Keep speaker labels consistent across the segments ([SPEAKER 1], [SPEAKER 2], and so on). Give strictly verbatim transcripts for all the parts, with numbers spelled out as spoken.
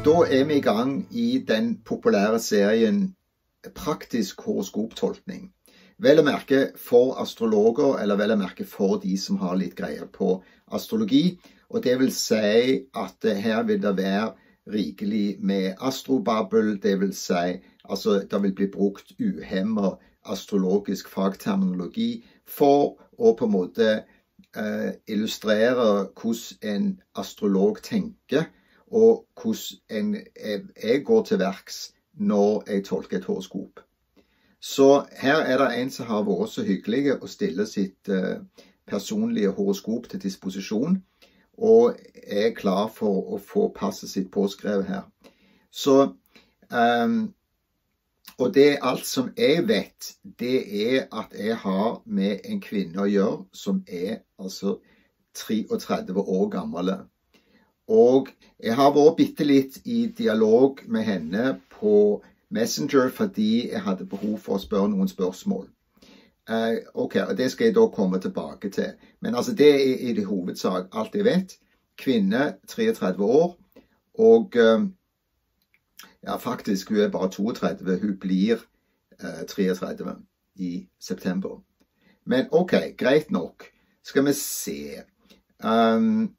[SPEAKER 1] Da er vi i gang i den populære serien Praktisk horoskoptolkning. Vel å merke for astrologer, eller vel å merke for de som har litt greie på astrologi. Og det vil si at her vil det være rikelig med astrobabbel, det vil si, altså det vil bli brukt uhemmet astrologisk fagterminologi for å på en måte eh, illustrere hvordan en astrolog tenker, og hvordan en, jeg går til verks når jeg tolker et horoskop. Så her er det en som har vært så hyggelig å stille sitt eh, personlige horoskop til disposisjon, og er klar for å få passet sitt påskrevet her. Så, um, og det alt som jeg vet, det er at jeg har med en kvinne å gjøre som er altså treogtredve år gammel. Og jeg har vært bitte litt i dialog med henne på Messenger fordi jeg hadde behov for å spørre noen spørsmål. Uh, ok, og det skal jeg da komme tilbake til. Men altså det er i det hovedsak alt jeg vet. Kvinne, treogtredve år, og uh, ja, faktisk hun er bare toogtredve, hun blir uh, treogtredve i september. Men ok, greit nok. Skal vi se. Um,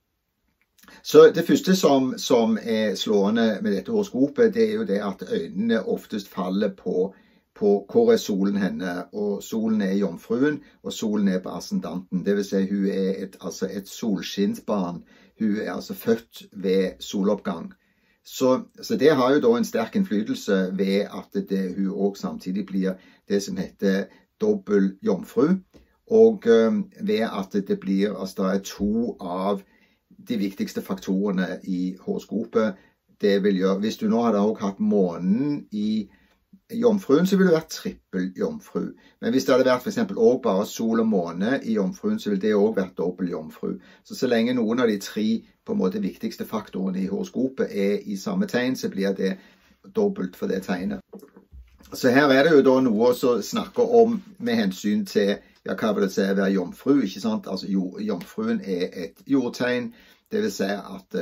[SPEAKER 1] Så det første som, som er slående med dette horoskopet, det er jo det at øynene oftest faller på, på hvor er solen henne, og solen er jomfruen, og solen er på ascendanten. Det vil si, hun er et, altså et solskinnsbarn. Hun er altså født ved soloppgang. Så, så det har jo da en sterk innflytelse ved at det, hun også samtidig blir det som heter dobbel jomfru, og um, ved at det blir, altså det er to av de viktigste faktorene i horoskopet. Det vil gjøre, hvis du nå hadde også hatt månen i jomfruen, så ville det vært trippel jomfru. Men hvis det hadde vært for eksempel også bare sol og måne i jomfruen, så ville det også vært dobbel jomfru. Så så lenge noen av de tre på en måte viktigste faktorene i horoskopet er i samme tegn, så blir det dobbelt for det tegnet. Så her er det jo da noe å snakke om med hensyn til, ja, hva vil det si å være jomfru, ikke sant? Altså jomfruen er et jordtegn, det vil si at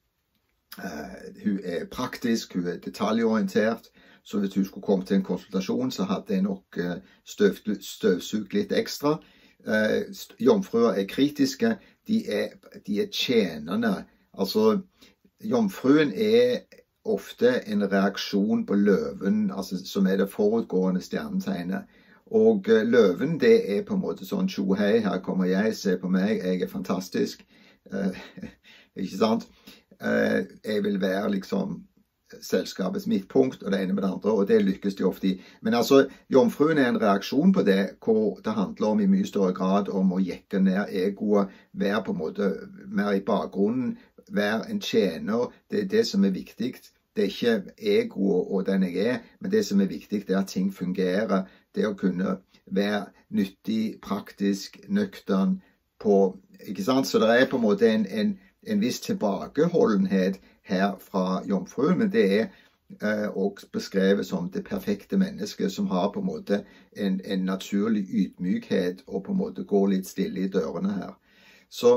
[SPEAKER 1] uh, hun er praktisk, hun er detaljorientert, så hvis hun skulle komme til en konsultasjon, så hadde jeg nok uh, støv, støvsugd litt ekstra. Uh, jomfruer er kritiske, de er, de er tjenende. Altså, jomfruen er ofte en reaksjon på løven, altså, som er det forutgående stjernetegnet. Og uh, løven, det er på en måte sånn, tjo hei, her kommer jeg, se på meg, jeg er fantastisk. Uh, ikke sant? Uh, jeg vil være liksom selskapets midtpunkt, og det ene med det andre, og det lykkes de ofte i. Men altså, jomfruen er en reaksjon på det, hvor det handler om i mye større grad om å jekke ned egoet, være på en måte mer i bakgrunnen, være en tjener, det er det som er viktig. Det er ikke ego og den jeg er, men det som er viktig det er at ting fungerer, det å kunne være nyttig, praktisk, nøktern på, ikke sant? Så det er på en måte en, en, en viss tilbakeholdenhet her fra jomfruen, men det er eh, også beskrevet som det perfekte mennesket som har på en måte en, en naturlig ydmykhet og på en måte går litt stille i dørene her. Så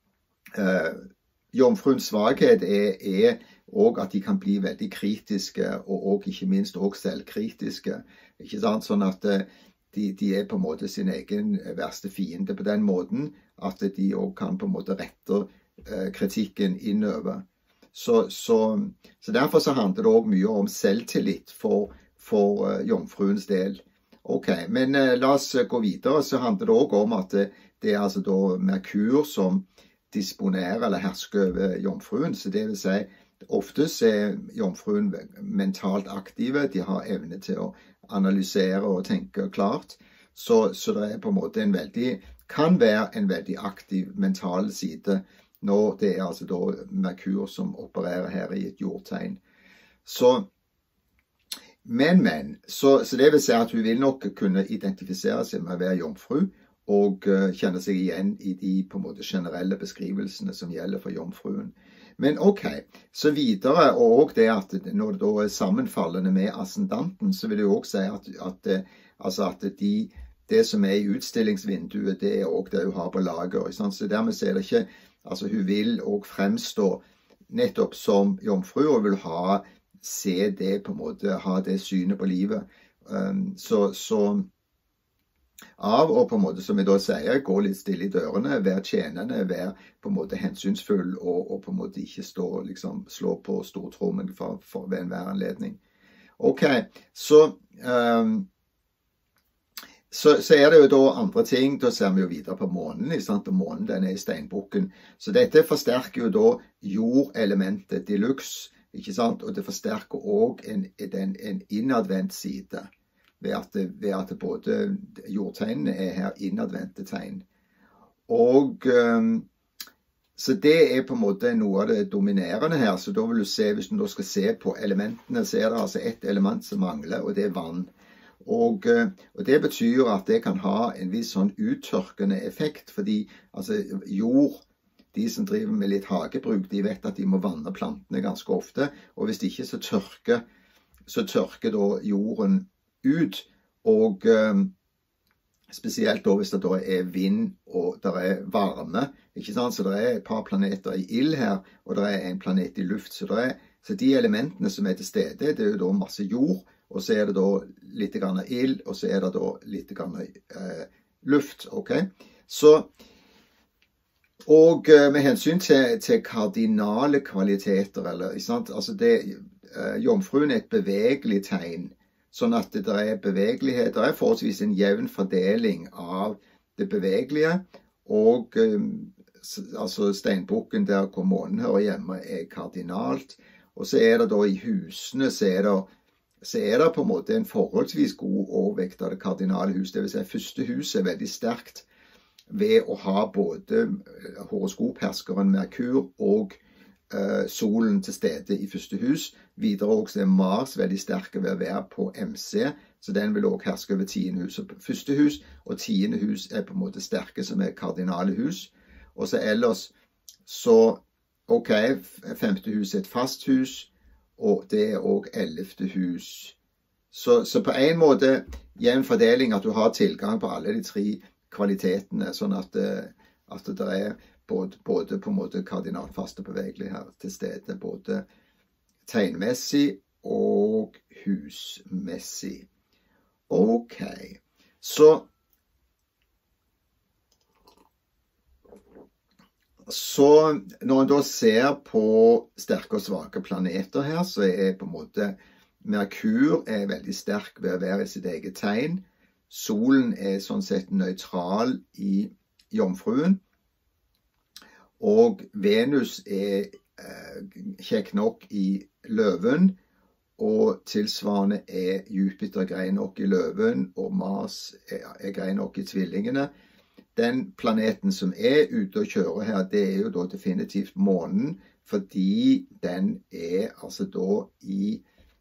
[SPEAKER 1] eh, jomfruens svakhet er, er og at de kan bli veldig kritiske, og, og ikke minst også selvkritiske. Ikke sant? Sånn at de, de er på en måte sin egen verste fiende på den måten, at de også kan på en måte rette eh, kritikken innover. Så, så, så derfor så handler det også mye om selvtillit for, for uh, jomfruens del. Ok, men uh, la oss gå videre, så handler det også om at det, det er altså da Merkur som disponerer eller hersker over jomfruen, så det vil si oftest er jomfruen mentalt aktive, de har evne til å analysere og tenke klart, så, så det er på en måte en veldig, kan være en veldig aktiv mental side, når det er altså da Merkur som opererer her i et jordtegn. Så, men, men, så, så det vil si at hun vil nok kunne identifisere seg med å være jomfru, og uh, kjenne seg igjen i de på en måte generelle beskrivelsene som gjelder for jomfruen. Men ok, så videre, og også det at når det da er sammenfallende med ascendanten, så vil det jo også si at, at, altså at de, det som er i utstillingsvinduet, det er også det hun har på lager. Så dermed så er det ikke, altså hun vil også fremstå nettopp som jomfru og vil ha, se det på en måte, ha det synet på livet. Um, så, så av og på en måte, som jeg da sier, gå litt stille i dørene, være tjenende, være på en måte hensynsfull, og, og på en måte ikke stå, liksom, slå på stortrommen for, for ved enhver anledning. Ok, så, um, så, så er det jo da andre ting, da ser vi jo videre på månen, ikke sant? Og månen den er i steinbukken, så dette forsterker jo da jordelementet deluxe, ikke sant? Og det forsterker også en, en, en innadvendt side, ved at, ved at både jordtegnene er her innadvendte tegn. Og um, så det er på en måte noe av det dominerende her, så da vil du se, hvis du da skal se på elementene, så er det altså et element som mangler, og det er vann. Og, og det betyr at det kan ha en viss sånn uttørkende effekt, fordi altså jord, de som driver med litt hagebruk, de vet at de må vanne plantene ganske ofte, og hvis ikke så tørker, så tørker da jorden ut, og um, spesielt da hvis det da er vind og det er varme, ikke sant? Så det er et par planeter i ild her, og det er en planet i luft, så, det er, så de elementene som er til stede, det er jo da masse jord, og så er det da litt grann ild, og så er det da litt grann eh, luft, ok? Så, og uh, med hensyn til, til kardinale kvaliteter, eller, ikke sant? Altså det, uh, jomfruen er et bevegelig tegn, sånn at det er bevegelighet, det er forholdsvis en jevn fordeling av det bevegelige, og um, altså steinbukken der hvor månen hører hjemme er kardinalt, og så er det da i husene, så er det, så er det på en måte en forholdsvis god overvekt av det kardinale hus, det vil si første hus er veldig sterkt ved å ha både horoskopherskeren Merkur og Uh, solen til stede i første hus. Videre også er Mars veldig sterk ved å være på M C, så den vil også herske over tiende hus og første hus, og tiende hus er på en måte sterke som er kardinale hus. Og så ellers, så, ok, femte hus er et fast hus, og det er også ellevte hus. Så, så på en måte, jevn fordeling at du har tilgang på alle de tre kvalitetene, sånn at, at det er Både, både på en måte kardinalfaste bevegelig her til stede, både tegnmessig og husmessig. Ok, så, så når en da ser på sterke og svake planeter her, så er på en måte Merkur er veldig sterk ved å være i sitt eget tegn. Solen er sånn sett nøytral i jomfruen. Og Venus er eh, kjekk nok i løven, og tilsvarende er Jupiter grei nok i løven, og Mars er, er grei nok i tvillingene. Den planeten som er ute og kjører her, det er jo da definitivt månen, fordi den er altså da i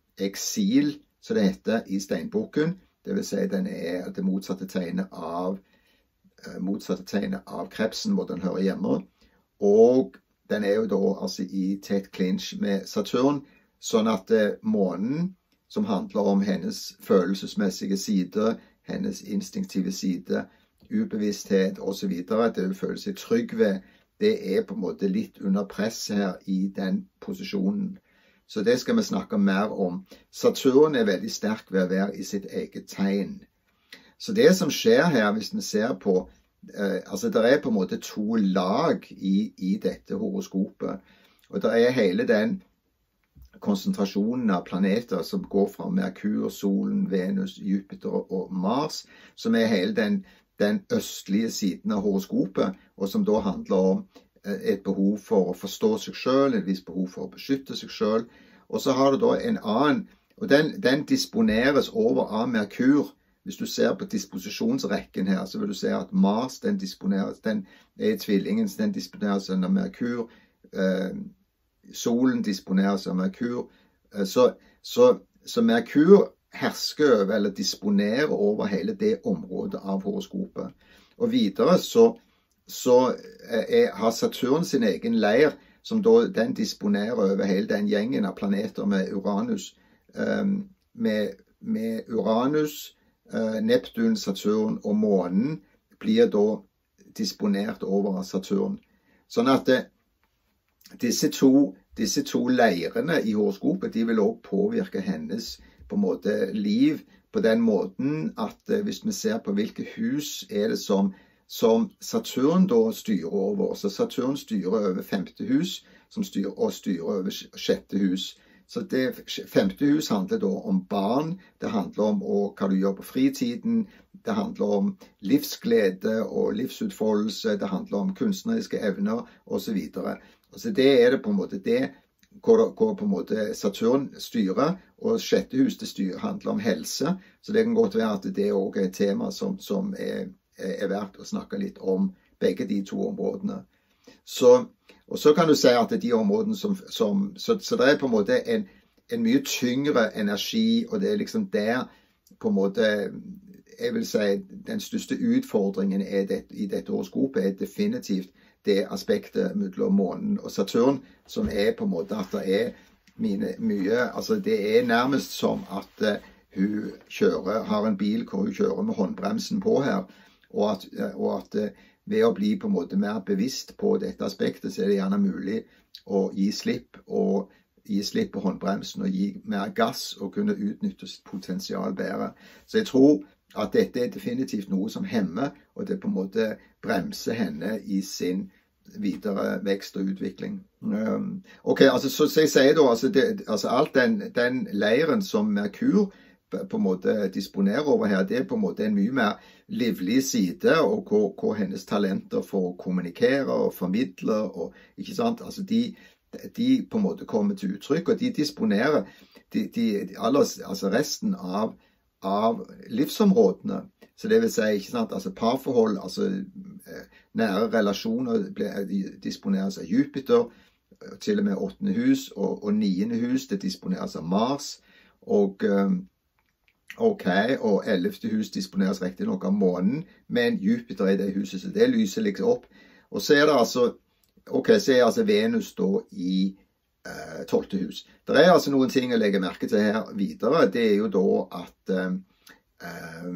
[SPEAKER 1] eksil, så det heter, i steinbukken. Det vil si den er det motsatte tegnet av, eh, motsatte tegnet av krepsen, hvor den hører hjemme. Og den er jo da altså i tett clinch med Saturn, sånn at eh, månen, som handler om hennes følelsesmessige side, hennes instinktive side, ubevissthet og så videre, det vil føle seg trygg ved, det er på en måte litt under press her i den posisjonen. Så det skal vi snakke mer om. Saturn er veldig sterk ved å være i sitt eget tegn. Så det som skjer her, hvis vi ser på Uh, altså det er på en måte to lag i, i dette horoskopet, og det er hele den konsentrasjonen av planeter som går fra Merkur, solen, Venus, Jupiter og Mars, som er hele den, den østlige siden av horoskopet, og som da handler om uh, et behov for å forstå seg selv, et visst behov for å beskytte seg selv, og så har du da en annen, og den, den disponeres over av Merkur. Hvis du ser på disposisjonsrekken her, så vil du se at Mars, den disponeres, den er tvillingen, den disponeres av Merkur, eh, solen disponeres av Merkur, eh, så, så, så Merkur hersker over, eller disponerer over hele det området av horoskopet. Og videre så, så er, har Saturn sin egen leir, som da den disponerer over hele den gjengen av planeter med Uranus, eh, med, med Uranus, Uh, Neptun, Saturn og månen blir da disponert over av Saturn. Sånn at uh, disse to disse to leirene i horoskopet, de vil også påvirke hennes på en måte liv på den måten at eh, hvis vi ser på hvilke hus er det som, som Saturn da styrer over. Så Saturn styrer over femte hus som styrer, og styrer over sjette hus. Så det femte hus handler da om barn, det handler om og, hva du gjør på fritiden, det handler om livsglede og livsutfoldelse, det handler om kunstneriske evner og så videre. Så det er det på en måte det hvor, hvor på en måte Saturn styrer, og sjette hus det styrer, handler om helse. Så det kan godt være at det også er et tema som, som er, er verdt å snakke litt om begge de to områdene. Så Og så kan du si at de områdene som, som så, så det er på en måte en, en mye tyngre energi, og det er liksom der på en måte, jeg vil si, den største utfordringen er det, i dette horoskopet er definitivt det aspektet mellom månen og Saturn, som er på en måte at det er mine, mye, altså det er nærmest som at uh, hun kjører, har en bil hvor hun kjører med håndbremsen på her, og at, uh, og at uh, ved å bli på en måte mer bevisst på dette aspektet, så er det gjerne mulig å gi slipp, og gi slipp på håndbremsen, og gi mer gass, og kunne utnytte sitt potensial bedre. Så jeg tror at dette er definitivt noe som hemmer, og det på en måte bremser henne i sin videre vekst og utvikling. Um, ok, altså, så, så jeg sier da, altså, det, altså alt den, den leiren som Merkur på en måte disponerer over her, det er på en måte en mye mer livlig side, og hvor, hvor hennes talenter for å kommunikere og formidle, og ikke sant, altså de, de på en måte kommer til uttrykk, og de disponerer de, de, aller, altså resten av, av livsområdene. Så det vil si, ikke sant, altså parforhold, altså nære relasjoner disponeres av Jupiter, til og med åttende hus, og, og niende hus, det disponeres av Mars, og ok, og ellevte hus disponeres riktig nok av månen, men Jupiter er det huset, så det lyser liksom opp. Og så er det altså, ok, så er altså Venus da i eh, tolvte hus. Det er altså noen ting å legge merke til her videre, det er jo da at eh, eh,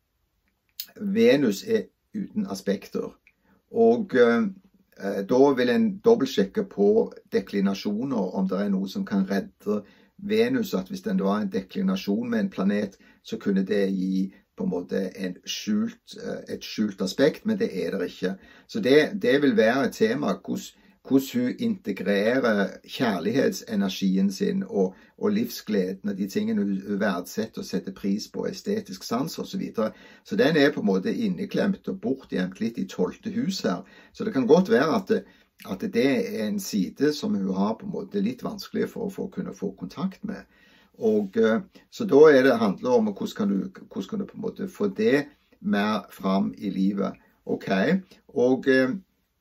[SPEAKER 1] Venus er uten aspekter. Og eh, da vil en dobbeltsjekke på deklinasjoner, om det er noe som kan redde Venus, at hvis det var en deklinasjon med en planet, så kunne det gi på en måte en skjult, et skjult aspekt, men det er det ikke. Så det, det vil være et tema, hvordan, hvordan hun integrerer kjærlighetsenergien sin og, og livsgleden og de tingene hun verdsetter og setter pris på, estetisk sans og så videre. Så den er på en måte inneklemt og bortgjemt litt i tolvte hus her. Så det kan godt være at det, at det er en side som hun har på en måte litt vanskelig for, for å kunne få kontakt med. Og så da er det handler om hvordan kan, du, hvordan kan du på en måte få det mer fram i livet. Ok, og eh,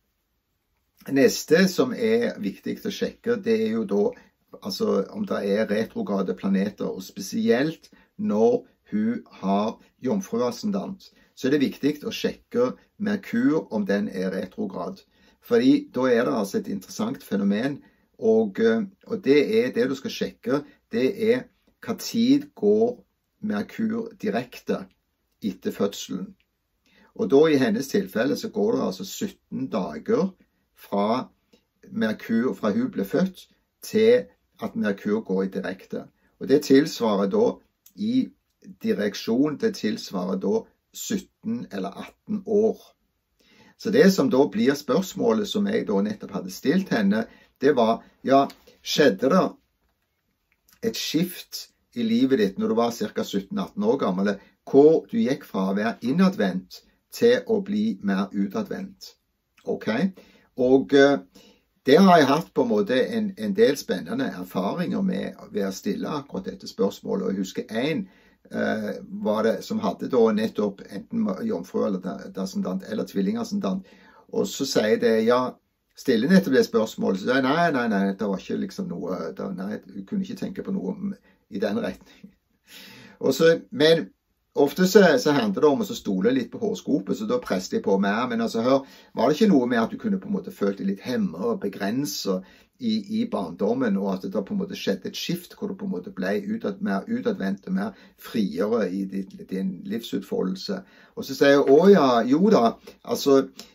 [SPEAKER 1] neste som er viktig å sjekke, det er jo da altså om det er retrograde planeter, og spesielt når hun har jomfruascendant, så er det viktig å sjekke Merkur om den er retrograd. Fordi da er det altså et interessant fenomen, og, og det er det du skal sjekke, det er hva tid går Merkur direkte etter fødselen. Og da i hennes tilfelle så går det altså sytten dager fra Merkur, fra hun ble født, til at Merkur går i direkte. Og det tilsvarer da i direksjon, det tilsvarer da sytten eller atten år. Så det som da blir spørsmålet som jeg da nettopp hadde stilt henne, det var, ja, skjedde det et skift i livet ditt når du var ca. sytten atten år gammel, hvor du gikk fra å være innadvendt til å bli mer utadvendt. Ok? Og uh, det har jeg hatt på en måte en, en del spennende erfaringer med ved å stille akkurat dette spørsmålet. Og jeg husker en Uh, var det som hadde da nettopp enten jomfru eller ascendant eller tvillingascendant, og så sier det, ja, stille nettopp det spørsmålet, så sier jeg, nei, nei, nei, det var ikke liksom noe, det, nei, du kunne ikke tenke på noe i den retning. Og så, men ofte så, så handler det om å stole litt på horoskopet, så da presset jeg på mer, men altså, hør, var det ikke noe med at du kunne på en måte følt deg litt hemmet og begrenset I, i barndommen, og at det da på en måte skjedde et skift hvor du på en måte ble utad, mer utadvendt og mer friere i din, din livsutfoldelse. Og så sier jeg, å ja, jo da, altså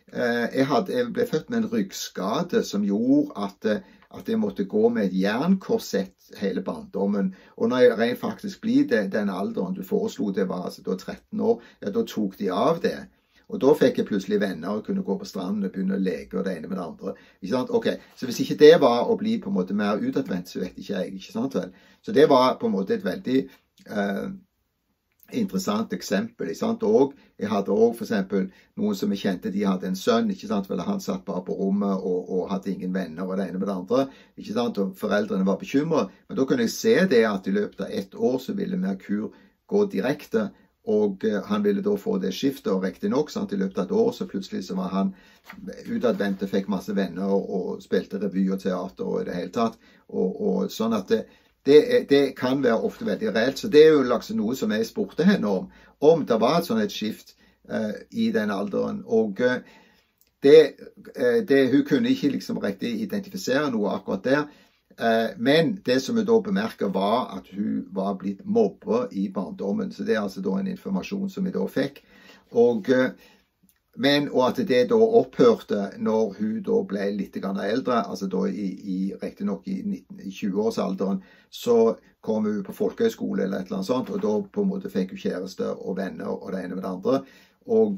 [SPEAKER 1] jeg, hadde, jeg ble født med en ryggskade som gjorde at, at jeg måtte gå med et jernkorsett hele barndommen. Og når jeg rent faktisk ble det, den alderen du foreslo, det var altså da tretten år, ja, da tok de av det. Og da fikk jeg plutselig venner og kunne gå på stranden og begynne å leke og det ene med det andre. Ikke sant? Ok, så hvis ikke det var å bli på en måte mer utadvendt, så vet ikke jeg, ikke sant vel? Så det var på en måte et veldig eh, interessant eksempel, ikke sant? Og jeg hadde også for eksempel noen som jeg kjente, de hadde en sønn, ikke sant? Vel, han satt bare på rommet og, og hadde ingen venner og det ene med det andre, ikke sant? Og foreldrene var bekymret. Men da kunne jeg se det at i løpet av ett år så ville Merkur gå direkte, og han ville da få det skiftet, og riktig nok, sant? I løpet av et år så plutselig så var han utadvendt, fikk masse venner og, og spilte revy og teater og i det hele tatt, og, og sånn at det Det, det kan være ofte veldig reelt, så det er jo liksom noe som jeg spurte henne om, om det var et sånn et skift uh, i den alderen, og uh, det, uh, det, hun kunne ikke liksom riktig identifisere noe akkurat der, uh, men det som hun da bemerket var at hun var blitt mobbet i barndommen, så det er altså da en informasjon som vi da fikk, og uh, Men, og at det da opphørte når hun da ble litt grann eldre, altså da i, i riktig nok i tjue-årsalderen, så kom hun på folkehøyskole eller et eller annet sånt, og da på en måte fikk hun kjæreste og venner og det ene med det andre. Og,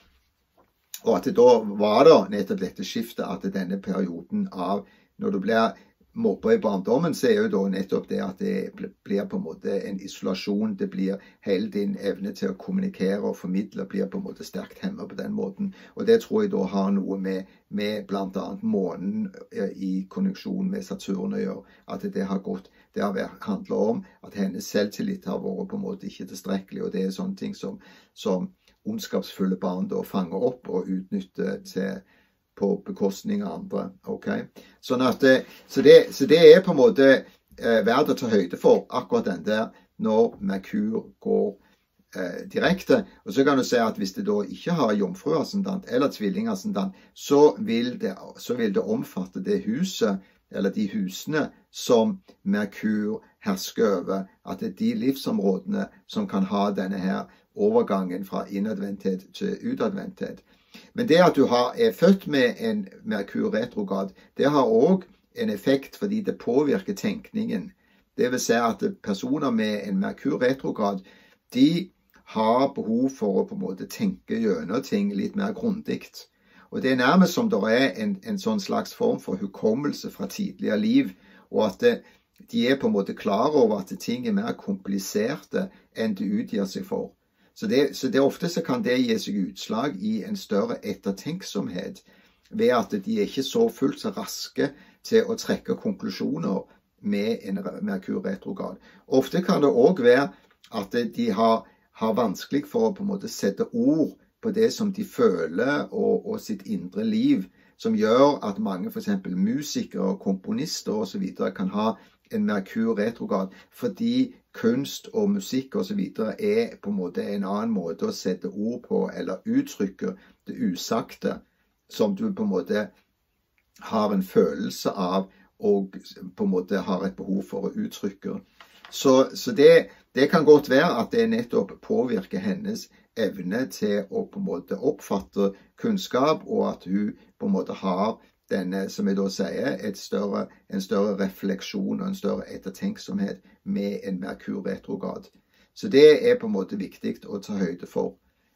[SPEAKER 1] og at det da var da nettopp dette skiftet, at denne perioden av, når du blir mobber i barndommen, så er jo da nettopp det at det blir på en måte en isolasjon, det blir hele din evne til å kommunikere og formidle, blir på en måte sterkt hemmet på den måten. Og det tror jeg da har noe med, med blant annet månen i konjunksjon med Saturn å gjøre, at det har gått, det har vært, handler om at hennes selvtillit har vært på en måte ikke tilstrekkelig, og det er sånne ting som, som ondskapsfulle barn da fanger opp og utnytter til på bekostning av andre, ok? Sånn at, så det, så det er på en måte eh, verdt å ta høyde for akkurat den der når Merkur går eh, direkte. Og så kan du si at hvis det da ikke har jomfruascendant eller tvillingascendant, så vil det, så vil det omfatte det huset, eller de husene som Merkur hersker over, at det er de livsområdene som kan ha denne her overgangen fra innadvendthet til utadvendthet. Men det at du har, er født med en Merkur retrograd, det har også en effekt fordi det påvirker tenkningen. Det vil si at personer med en Merkur retrograd, de har behov for å på en måte tenke gjennom ting litt mer grundigt. Og det er nærmest som det er en, en sånn slags form for hukommelse fra tidligere liv, og at det, de er på en måte klar over at ting er mer kompliserte enn det utgir seg for. Så, det, så det ofte så kan det gi seg utslag i en større ettertenksomhet, ved at de er ikke så fullt så raske til å trekke konklusjoner med en Merkur retrograd. Ofte kan det også være at de har, har vanskelig for å på en måte sette ord på det som de føler og, og sitt indre liv, som gjør at mange for eksempel musikere, komponister og så videre kan ha en Merkur retrograd, fordi kunst og musikk og så videre er på en måte en annen måte å sette ord på eller uttrykke det usagte, som du på en måte har en følelse av og på en måte har et behov for å uttrykke. Så, så det, det kan godt være at det nettopp påvirker hennes evne til å på en måte oppfatte kunnskap, og at hun på en måte har denne, som jeg da sier, et større, en større refleksjon og en større ettertenksomhet med en Merkur retrograd. Så det er på en måte viktig å ta høyde for.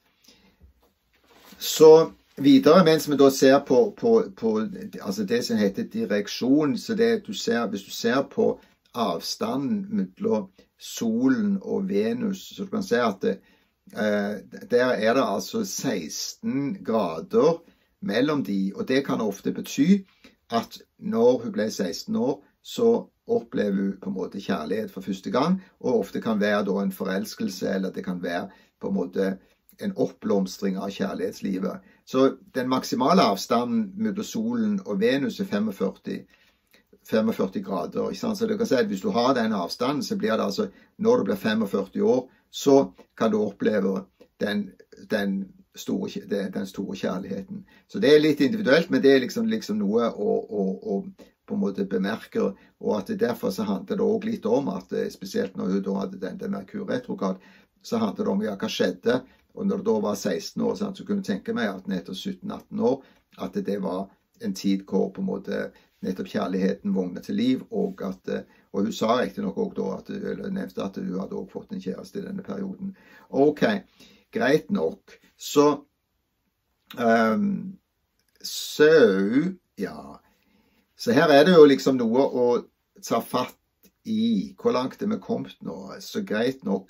[SPEAKER 1] Så videre, mens vi da ser på, på, på altså det som heter direksjon, så det du ser, hvis du ser på avstanden mellom solen og Venus, så du kan se at det, eh, der er det altså seksten grader mellom de, og det kan ofte bety at når hun ble seksten år, så opplever hun på en måte kjærlighet for første gang, og ofte kan være da en forelskelse, eller det kan være på en måte en oppblomstring av kjærlighetslivet. Så den maksimale avstanden mellom solen og Venus er femogførti, femogførti grader. Ikke sant? Så du kan si at hvis du har den avstanden, så blir det altså, når du blir femogførti år, så kan du oppleve den, den Store, den store kjærligheten. Så det er litt individuelt, men det er liksom, liksom noe å, å, å på en måte bemerke, og at det derfor så handler det også litt om at spesielt når hun da hadde den Merkur retrograd, så handler det om ja, hva skjedde, og når det da var seksten år, så kunne jeg tenke meg at nettopp sytten atten år, at det var en tid hvor på en måte nettopp kjærligheten vågnet til liv, og at, og hun sa riktig nok også da, at, eller nevnte at hun hadde også fått en kjæreste i denne perioden. Ok, greit nok. Så, um, så, ja, så her er det jo liksom noe å ta fatt i, hvor langt er vi kommet nå, så greit nok.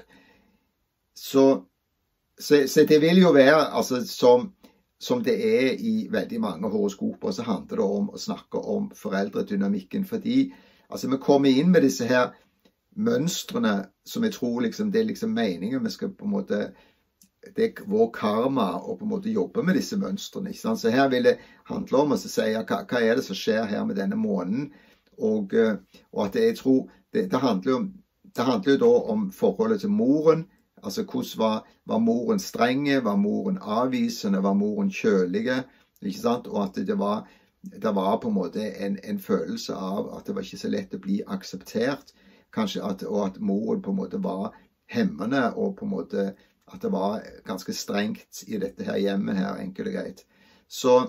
[SPEAKER 1] Så, så, så det vil jo være, altså som, som det er i veldig mange horoskoper, så handler det om å snakke om foreldredynamikken, fordi altså, vi kommer inn med disse her mønstrene, som jeg tror liksom, det er liksom meningen, vi skal på en måte, det er vår karma å på en måte jobbe med disse mønstrene, ikke sant? Så her vil det handle om å si, ja, hva, hva er det som skjer her med denne månen, og, og at jeg tror, det, det, handler jo, det handler jo da om forholdet til moren, altså hvordan var, var moren strenge, var moren avvisende, var moren kjølige, ikke sant? Og at det var, det var på en måte en, en følelse av at det var ikke så lett å bli akseptert, kanskje at, og at moren på en måte var hemmende, og på en måte at det var ganske strengt i dette her hjemmet her, enkelt og greit. Så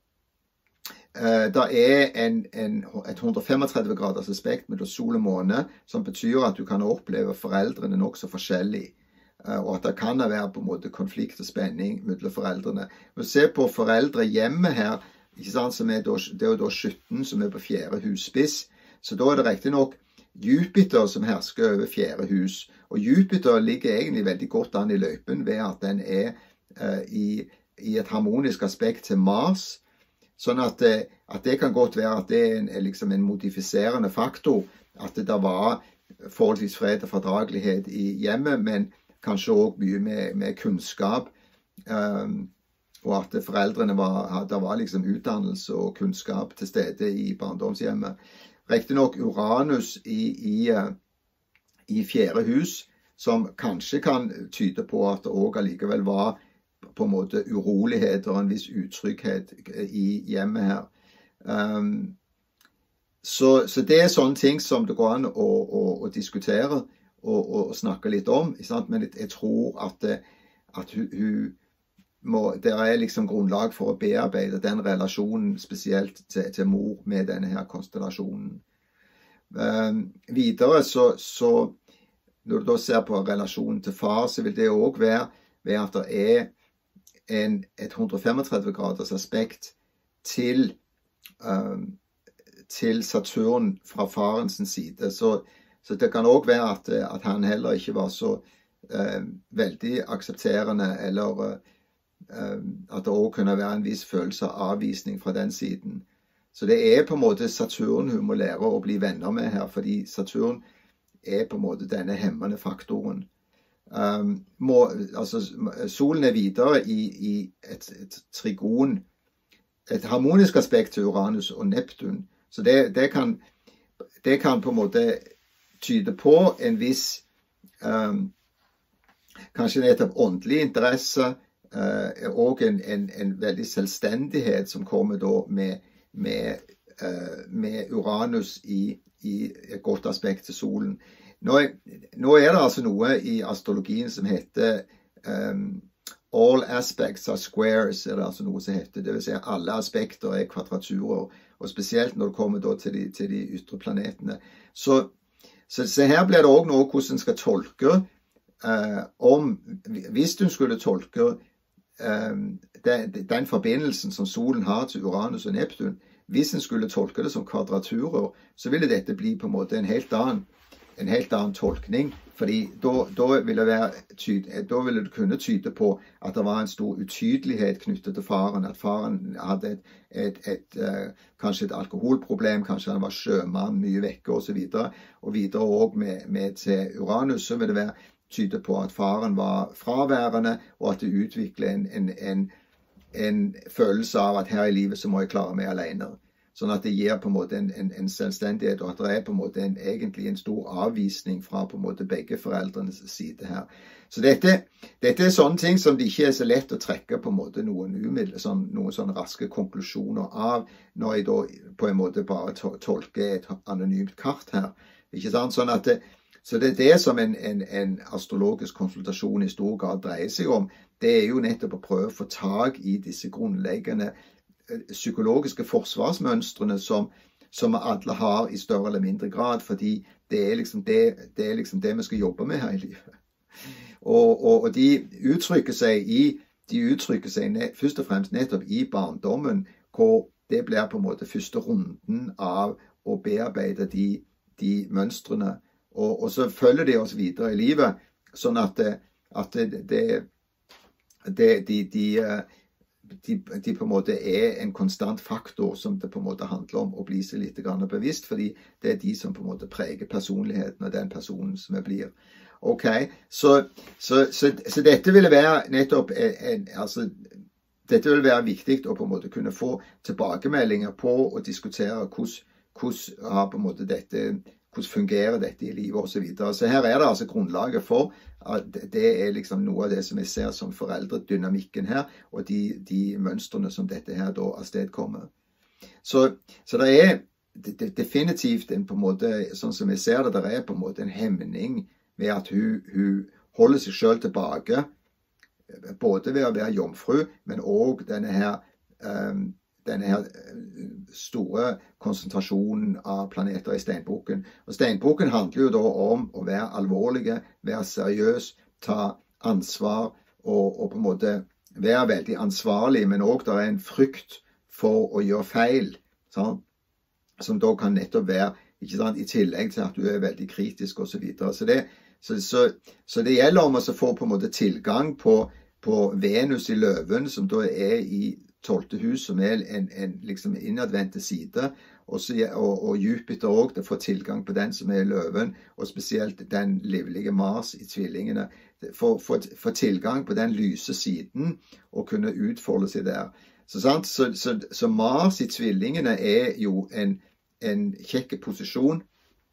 [SPEAKER 1] eh, det er en, en, et hundre og femogtredve graders aspekt mellom sol og måne, som betyr at du kan oppleve foreldrene nok så forskjellig, og at det kan være på en måte konflikt og spenning mellom foreldrene. Når vi ser på foreldre hjemme her, ikke sant, som er da, det er jo da sytten som er på fjerde husspiss, så da er det riktig nok Jupiter som hersker over fjerde hus, og Jupiter ligger egentlig veldig godt an i løypen ved at den er uh, i, i et harmonisk aspekt til Mars, sånn at, uh, at det kan godt være at det er, en, er liksom en modifiserende faktor, at det da var forholdsvis fred og fordragelighet i hjemmet, men kanskje også mye med, med kunnskap, um, og at foreldrene var, det var liksom utdannelse og kunnskap til stede i barndomshjemmet. Riktig nok Uranus i, i, i fjerde hus, som kanskje kan tyde på at det også allikevel var på en måte urolighet og en viss utrygghet i hjemmet her. Um, så, så det er sånne ting som det går an å, å, å diskutere, Og, og, og snakke litt om, ikke sant? Men jeg, jeg tror at, at hun, hun må, det er liksom grunnlag for å bearbeide den relasjonen, spesielt til, til mor med denne her konstellasjonen. Um, videre så, så, når du da ser på relasjonen til far, så vil det også være ved at det er en, et hundre og femogtredve graders aspekt til, um, til Saturn fra farens side. Så Så det kan også være at, at han heller ikke var så eh, veldig aksepterende, eller eh, at det også kunne være en viss følelse av avvisning fra den siden. Så det er på en måte Saturn hun må lære å bli venner med her, fordi Saturn er på en måte denne hemmende faktoren. Um, må, altså, solen er videre i, i et, et trigon, et harmonisk aspekt til Uranus og Neptun. Så det, det, kan, det kan på en måte tyder på en viss, um, kanskje nettopp åndelig interesse, uh, og en, en, en veldig selvstendighet som kommer da med, med, uh, med Uranus i, i et godt aspekt til solen. Nå er, nå er det altså noe i astrologien som heter um, all aspects are squares, er det altså noe som heter, det vil si alle aspekter er kvadraturer, og spesielt når det kommer da til de, til de ytre planetene. Så Så, så her blir det også noe hvordan en skal tolke, eh, om, hvis du skulle tolke eh, den, den forbindelsen som solen har til Uranus og Neptun, hvis en skulle tolke det som kvadraturer, så ville dette bli på en måte en helt annen, en helt annen tolkning, fordi da, da, ville det være tyd, da ville det kunne tyde på at det var en stor utydelighet knyttet til faren, at faren hadde et, et, et, et, kanskje et alkoholproblem, kanskje han var sjømann, mye vekke og så videre, og videre også med, med til Uranus, så ville det være tyde på at faren var fraværende, og at det utviklet en, en, en, en følelse av at her i livet så må jeg klare meg alene. Sånn at det gir på en måte en, en, en selvstendighet, og at det er på en måte en, egentlig en stor avvisning fra på en måte begge foreldrenes side her. Så dette, dette er sånne ting som det ikke er så lett å trekke på en måte noen umiddel, sånn, noen sånne raske konklusjoner av, når jeg da på en måte bare tolker et anonymt kart her. Ikke sant? Sånn at det, så det er det som en, en, en astrologisk konsultasjon i stor grad dreier seg om. Det er jo nettopp å prøve å få tak i disse grunnleggende psykologiske forsvarsmønstrene som, som alle har i større eller mindre grad, fordi det er liksom det, det, er liksom det vi skal jobbe med her i livet. Og, og, og de uttrykker seg, i, de uttrykker seg net, først og fremst nettopp i barndommen, hvor det blir på en måte første runden av å bearbeide de, de mønstrene. Og, og så følger de oss videre i livet, sånn at, at det, det, det, de, de, de, de på en måte er en konstant faktor som det på en måte handler om å bli seg litt grann bevisst, fordi det er de som på en måte preger personligheten og den personen som vi blir. Ok, så, så, så, så dette ville være nettopp en, en, altså, dette vil være viktig å på en måte kunne få tilbakemeldinger på og diskutere hvordan, hvordan har på en måte dette, hvordan fungerer dette i livet og så videre. Så her er det altså grunnlaget for at det er liksom noe av det som jeg ser som foreldredynamikken her, og de, de mønstrene som dette her da avstedkommer. Så, så det er definitivt en på en måte, sånn som jeg ser det, det er på en måte en hemning ved at hun, hun holder seg selv tilbake, både ved å være jomfru, men også denne her, um, denne her store konsentrasjonen av planeter i steinboken. Og steinboken handler jo da om å være alvorlige, være seriøs, ta ansvar og, og på en måte være veldig ansvarlig, men også der er en frykt for å gjøre feil, sånn, som da kan nettopp være, ikke sant, i tillegg til at du er veldig kritisk og så videre. Så det, så, så, så det gjelder om å få på en måte tilgang på, på Venus i løven, som da er i tolvte hus, som er en, en liksom innadvendte side, og, så, og, og Jupiter også, det får tilgang på den som er i løven, og spesielt den livlige Mars i tvillingene, får, får, får tilgang på den lyse siden, og kunne utfolde seg der. Så, sant? Så, så, så Mars i tvillingene er jo en, en kjekk posisjon,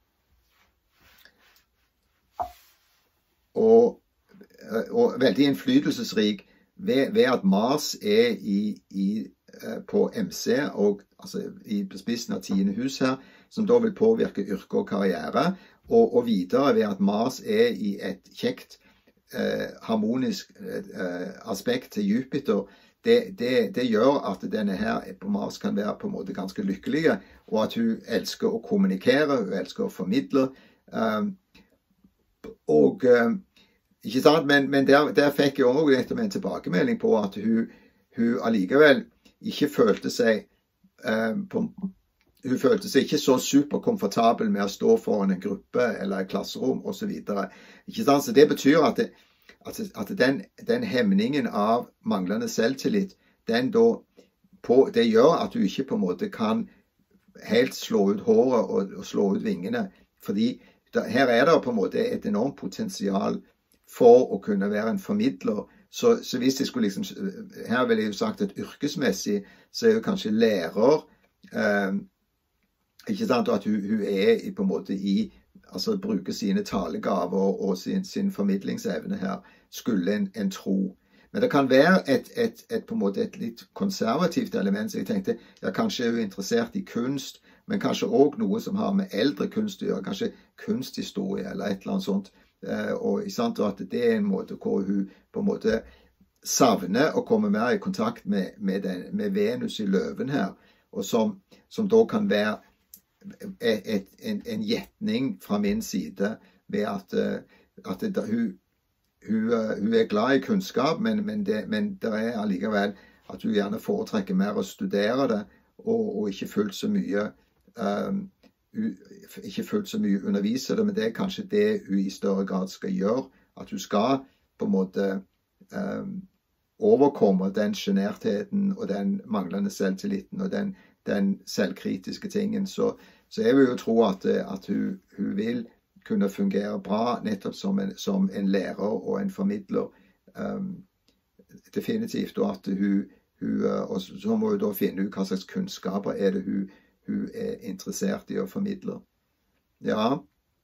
[SPEAKER 1] og, og veldig innflytelsesrik, Ved, ved at Mars er i, i, på M C, og, altså i spissen av tiende hus her, som da vil påvirke yrke og karriere, og, og videre ved at Mars er i et kjekt, eh, harmonisk eh, aspekt til Jupiter, det, det, det gjør at denne her på Mars kan være på en måte ganske lykkelige, og at hun elsker å kommunikere, hun elsker å formidle, eh, og eh, ikke sant? Men, men der, der fikk jeg også etter en tilbakemelding på at hun, hun allikevel ikke følte seg, eh, på, hun følte seg ikke så superkomfortabel med å stå foran en gruppe eller et klasserom og så videre. Ikke sant? Så det betyr at, det, at, at den, den hemningen av manglende selvtillit, den da på, det gjør at du ikke på en måte kan helt slå ut håret og, og slå ut vingene, fordi da, her er det på en måte et enormt potensial for å kunne være en formidler. Så, så hvis jeg skulle liksom, her vil jeg jo sagt at yrkesmessig, så er jo kanskje lærer, eh, ikke sant, at hun, hun er i, på en måte i, altså bruker sine talegaver og sin, sin formidlingsevne her, skulle en, en tro. Men det kan være et, et, et, på en måte et litt konservativt element, så jeg tenkte, ja, kanskje er hun interessert i kunst, men kanskje også noe som har med eldre kunst å gjøre, kanskje kunsthistorie eller et eller annet sånt. Uh, og, sant, og at det er en måte hvor hun på en måte savner å komme mer i kontakt med, med, den, med Venus i løven her, og som, som da kan være et, et, en, en gjetning fra min side ved at, uh, at det, hun, hun, uh, hun er glad i kunnskap, men, men, det, men det er allikevel at hun gjerne foretrekker mer å studere det, og, og ikke fullt så mye um, ikke fullt så mye underviser det, men det er kanskje det hun i større grad skal gjøre, at hun skal på en måte um, overkomme den genertheten og den manglende selvtilliten og den, den selvkritiske tingen. Så, så jeg vil jo tro at, at hun, hun vil kunne fungere bra nettopp som en, som en lærer og en formidler, um, definitivt, og at hun, hun og så må hun da finne ut hva slags kunnskaper er det hun hun er interessert i å formidle. Ja,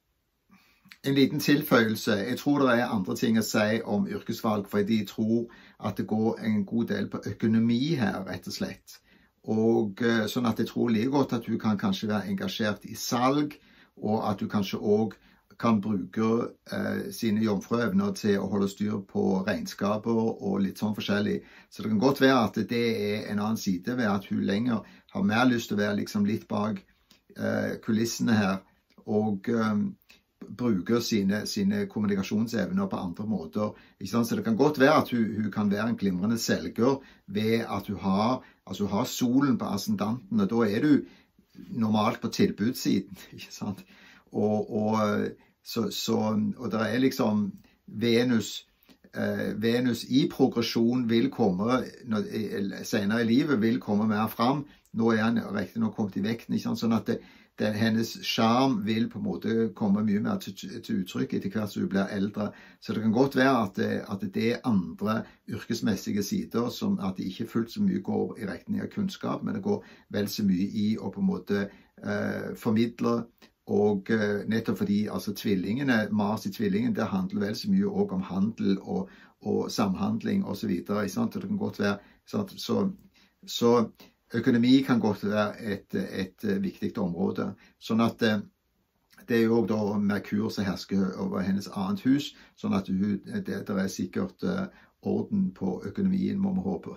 [SPEAKER 1] en liten tilføyelse. Jeg tror det er andre ting å si om yrkesvalg, fordi jeg tror at det går en god del på økonomi her, rett og slett. Og sånn at jeg tror like godt at du kan kanskje være engasjert i salg, og at du kanskje også kan bruke eh, sine jomfruevner til å holde styr på regnskaper og litt sånn forskjellig. Så det kan godt være at det er en annen side ved at hun lenger har mer lyst til å være liksom litt bak eh, kulissene her, og um, bruker sine, sine kommunikasjonsevner på andre måter. Ikke sant? Så det kan godt være at hun, hun kan være en glimrende selger ved at hun har, altså hun har solen på ascendanten, og da er du normalt på tilbudssiden, ikke sant? Og, og, så, så, og det er liksom Venus, eh, Venus i progresjon vil komme, når, senere i livet vil komme mer frem. Nå er han riktig nok kommet i vekten, ikke sant? Sånn at det, det, hennes skjerm vil på en måte komme mye mer til, til uttrykk etter hvert som hun blir eldre. Så det kan godt være at det, at det er andre yrkesmessige sider, som at det ikke fullt så mye går i retning av kunnskap, men det går vel så mye i å på en måte eh, formidle. Og eh, nettopp fordi altså tvillingene, Mars i tvillingen, det handler vel så mye også om handel og, og samhandling og så videre. Ikke sant? Og det kan godt være, sant? Så, så økonomi kan godt være et, et, et viktig område. Sånn at eh, det er jo også da Merkur som hersker over hennes annet hus, sånn at hun, det, det er sikkert eh, orden på økonomien, må vi håpe.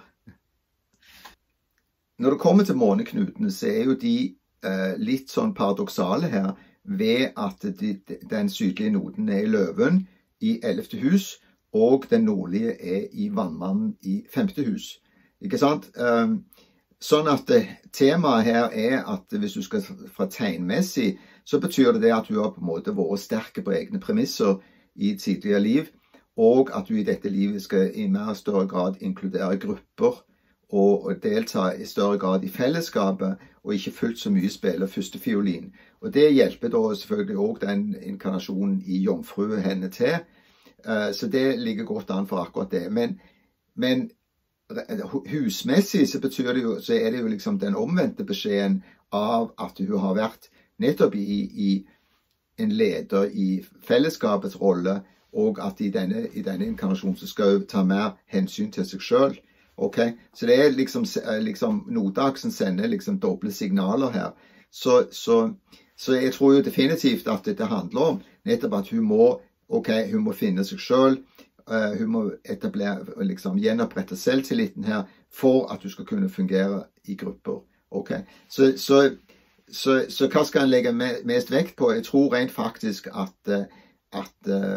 [SPEAKER 1] Når det kommer til måneknutene, så er jo de Uh, litt sånn paradoksale her, ved at de, de, den sydlige noden er i løven i ellevte hus, og den nordlige er i vannmannen i femte hus. Ikke sant? Um, sånn at uh, temaet her er at hvis du skal fra tegnmessig, så betyr det det at du har på en måte vært sterke på egne premisser i tidligere liv, og at du i dette livet skal i mer større grad inkludere grupper, og delta i større grad i fellesskapet, og ikke fullt så mye spille førstefiolin. Og det hjelper da selvfølgelig også den inkarnasjonen i jomfru henne til. Så det ligger godt an for akkurat det. Men, men husmessig så betyr det jo, så er det jo liksom den omvendte beskjeden av at hun har vært nettopp i, i en leder i fellesskapets rolle, og at i denne, i denne inkarnasjonen så skal hun ta mer hensyn til seg selv. Okay? Så det er liksom, liksom nodaksen sender liksom doble signaler her. Så, så, så jeg tror jo definitivt at det handler om nettopp at hun må, okay, hun må finne seg selv, uh, hun må etablere, liksom gjenopprette selvtilliten her, for at du skal kunne fungere i grupper. Okay? Så, så, så, så hva skal en legge mest vekt på? Jeg tror rent faktisk at, at,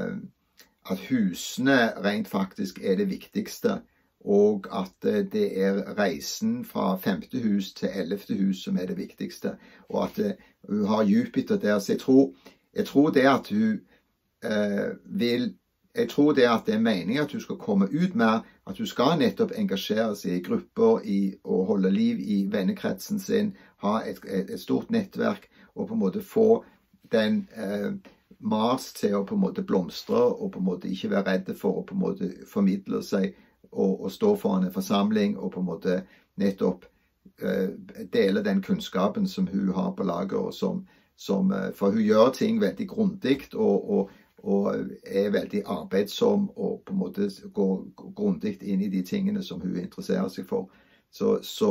[SPEAKER 1] at husene rent faktisk er det viktigste, og at det er reisen fra femte hus til ellevte hus som er det viktigste, og at hun har Jupiter der. Så jeg tror, jeg tror det at hun eh, vil, jeg tror det at det er meningen at hun skal komme ut mer, at hun skal nettopp engasjere seg i grupper, i å holde liv i vennekretsen sin, ha et, et, et stort nettverk, og på en måte få den eh, Mars til å på en måte blomstre, og på en måte ikke være redde for å på en måte formidle seg, og, og stå foran en forsamling, og på en måte nettopp uh, dele den kunnskapen som hun har på lager, og som, som, uh, for hun gjør ting veldig grundigt, og, og, og er veldig arbeidsom, og på en måte går grundigt inn i de tingene som hun interesserer seg for. Så, så,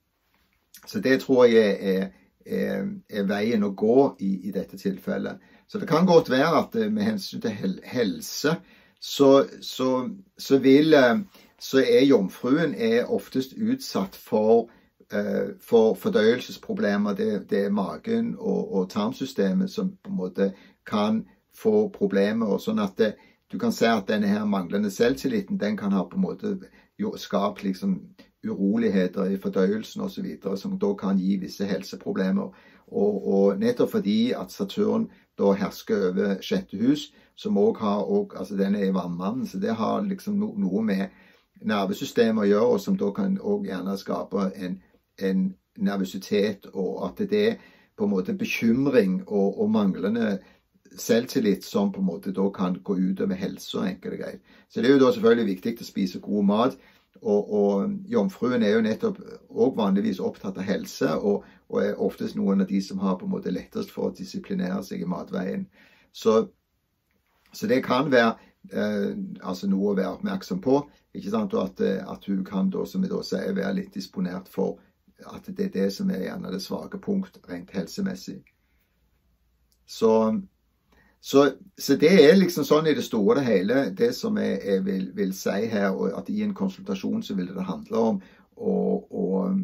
[SPEAKER 1] så det tror jeg er, er, er veien å gå i, i dette tilfellet. Så det kan godt være at uh, med hensyn til hel helse, så, så, så vil uh, så er jomfruen er oftest utsatt for, uh, for fordøyelsesproblemer. Det, det er magen og, og tarmsystemet som på en måte kan få problemer, og sånn at det, du kan se at denne her manglende selvtilliten, den kan ha på en måte skapt liksom uroligheter i fordøyelsen og så videre, som da kan gi visse helseproblemer. Og, og nettopp fordi at Saturn da hersker over sjette hus, som også har, og, altså den er i vannmannen, så det har liksom no, noe med nervesystemet å gjøre, og som da kan også gjerne skape en, en nervøsitet, og at det er på en måte bekymring og, og manglende selvtillit som på en måte da kan gå ut over helse og enkelte greier. Så det er jo da selvfølgelig viktig å spise god mat, og, og jomfruen er jo nettopp også vanligvis opptatt av helse, og, og er oftest noen av de som har på en måte lettest for å disiplinere seg i matveien. Så, så det kan være eh, altså noe å være oppmerksom på, ikke sant? Og at, at hun kan da, som vi da sier, være litt disponert for at det er det som er gjerne det svake punkt rent helsemessig. Så, Så, så det er liksom sånn i det store og det hele, det som jeg, jeg vil, vil si her, og at i en konsultasjon så vil det handle om å, å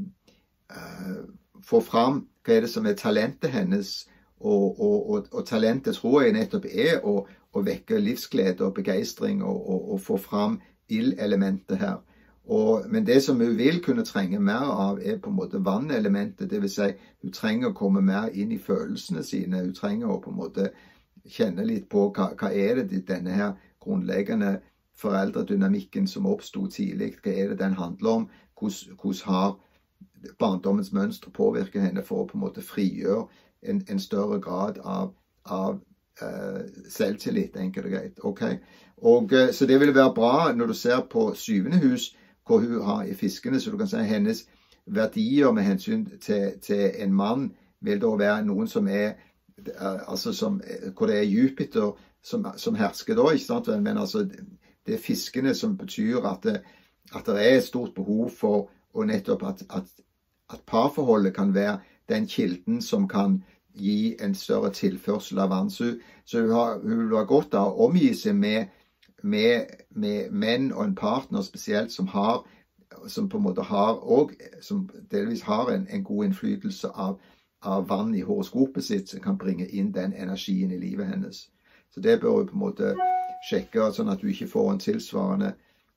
[SPEAKER 1] uh, få fram hva er det som er talentet hennes, og, og, og, og talentet tror jeg nettopp er å, å vekke livsglede og begeistring, og, og, og få fram ild-elementet her. Og, men det som hun vil kunne trenge mer av er på en måte vannelementet, det vil si hun trenger å komme mer inn i følelsene sine, hun trenger å på en måte kjenne litt på hva, hva er det denne her grunnleggende foreldredynamikken som oppstod tidlig, hva er det den handler om, hvordan, hvordan har barndommens mønstre påvirket henne for å på en måte frigjøre en, en større grad av, av uh, selvtillit, enkelt og greit. Okay? Og, uh, så det vil være bra når du ser på syvende hus, hvor hun har i fiskene, så du kan si hennes verdier med hensyn til, til en mann vil da være noen som er, altså som, hvor det er Jupiter som, som hersker da, ikke sant? Men altså, det er fiskene som betyr at det, at det er et stort behov for, og nettopp at, at, at parforholdet kan være den kilden som kan gi en større tilførsel av vann. Så, så hun, har, hun vil ha godt av å omgi seg med Med, med menn og en partner spesielt som har, som på en måte har, og som delvis har en, en god innflytelse av, av vann i horoskopet sitt, som kan bringe inn den energien i livet hennes. Så det bør du på en måte sjekke, sånn at du ikke får en tilsvarende,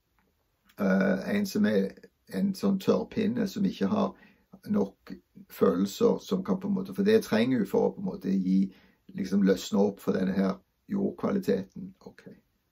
[SPEAKER 1] uh, en som er en sånn tørrpinne, som ikke har nok følelser, som kan på en måte, for det trenger du for å på en måte gi, liksom løsne opp for denne her jordkvaliteten. Ok.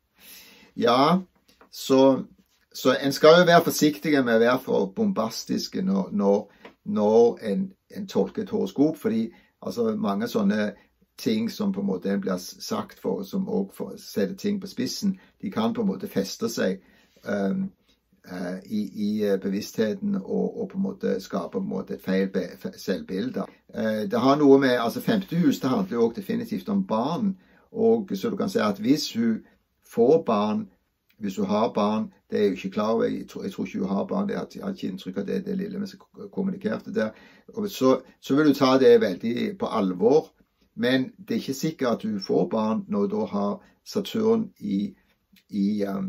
[SPEAKER 1] Ja, så, så en skal jo være forsiktig med å være for bombastiske når, når, når en, en tolker et horoskop, fordi altså, mange sånne ting som på en måte blir sagt for, som også for å sette ting på spissen, de kan på en måte feste seg um, uh, i, i bevisstheten og, og på en måte skape på en måte et feil be, selvbilde. Uh, det har noe med, altså femte hus, det handler jo også definitivt om barn, og så du kan si at hvis hun får barn, hvis du har barn, det er jo ikke klar over, jeg tror, jeg tror ikke du har barn, det er, jeg har ikke inntrykk av det, det lille vi kommunikerte der, og så, så vil du ta det veldig på alvor, men det er ikke sikkert at du får barn når du har Saturn i, i, um,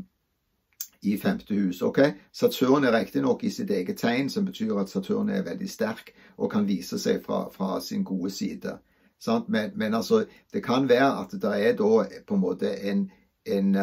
[SPEAKER 1] i femte hus, ok? Saturn er riktig nok i sitt eget tegn, som betyr at Saturn er veldig sterk, og kan vise seg fra, fra sin gode side, sant? Men, men altså, det kan være at det er da på en måte en en,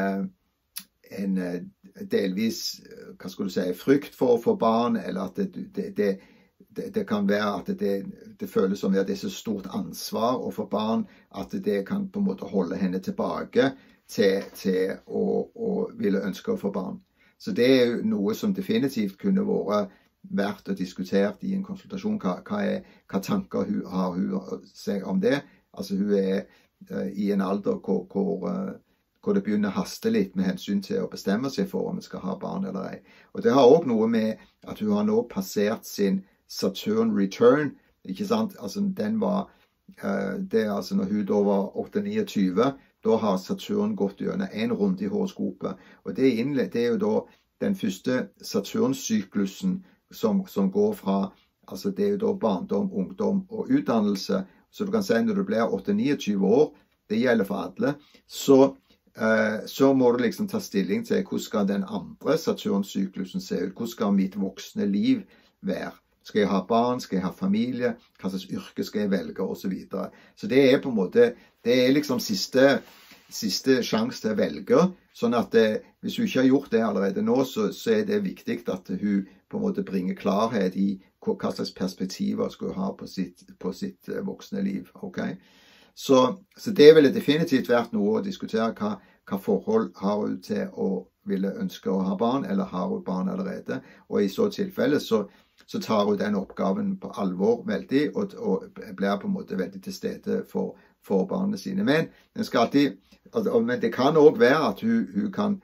[SPEAKER 1] en delvis, hva skal du si, frykt for å få barn, eller at det, det, det, det, det kan være at det, det føles som at det er så stort ansvar å få barn, at det kan på en måte holde henne tilbake til, til å, å ville ønske å få barn. Så det er jo noe som definitivt kunne vært verdt å diskutere i en konsultasjon. Hva, hva, er, hva tanker hun, har hun seg om det? Altså hun er uh, i en alder hvor, hvor uh, hvor det begynner å haste litt med hensyn til å bestemme seg for om vi skal ha barn eller ei. Og det har også noe med at hun har nå passert sin Saturn return, ikke sant? Altså den var, uh, det er altså når hun da var åtte niogtyve, da har Saturn gått gjennom en runde i horoskopet. Og det er, innled, det er jo da den første Saturn-syklusen som, som går fra, altså det er jo da barndom, ungdom og utdannelse. Så du kan si når du blir åtte niogtyve år, det gjelder for alle, så Uh, så må du liksom ta stilling til hvordan skal den andre Saturn-syklusen se ut, hvordan skal mitt voksne liv være, skal jeg ha barn, skal jeg ha familie, hva slags yrke skal jeg velge, og så videre. Så det er på en måte, det er liksom siste, siste sjanse til å velge, sånn at det, hvis hun ikke har gjort det allerede nå, så, så er det viktig at hun på en måte bringer klarhet i hva slags perspektiver skal hun ha på sitt, på sitt voksne liv, ok? Så, så det ville definitivt vært noe å diskutere hva, hva forhold har hun til å ville ønske å ha barn, eller har hun barn allerede. Og i så tilfelle så, så tar hun den oppgaven på alvor veldig, og, og blir på en måte veldig til stede for, for barna sine. Men, den skal alltid, men det kan også være at hun, hun kan,